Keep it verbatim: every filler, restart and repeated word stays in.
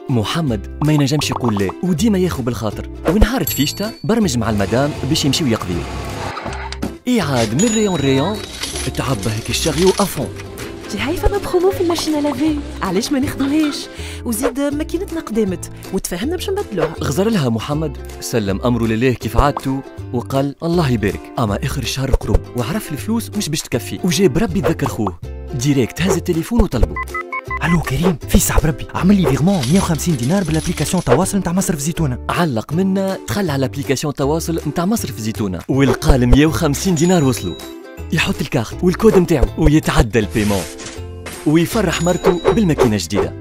محمد ما ينجمش يقول لا وديما ياخو بالخاطر، ونهار فيشتا برمج مع المدام باش يمشيو يقضيو. يعاد من ريون ريون تعبى هيك الشغيو افون. تي هاي فما بخومو في الماشينه لافي، علاش ما ناخدوهاش؟ وزيد ماكينتنا قدامت وتفاهمنا باش نبدلوها. غزر لها محمد سلم امره لله كيف عادته وقال الله يبارك. اما اخر الشهر قرب وعرف الفلوس مش باش تكفي، وجاب ربي يتذكر خوه ديريكت هز التليفون وطلبه. الو كريم، في صاحب ربي عمل لي فيغمون مية وخمسين دينار بالابليكاسيون تواصل نتاع مصرف زيتونه. علق منا دخل على الابليكاسيون تواصل نتاع مصرف زيتونه ولقى مية وخمسين دينار وصلوا. يحط الكارت والكود نتاعو ويتعدى البيمون ويفرح مرته بالماكينه جديده.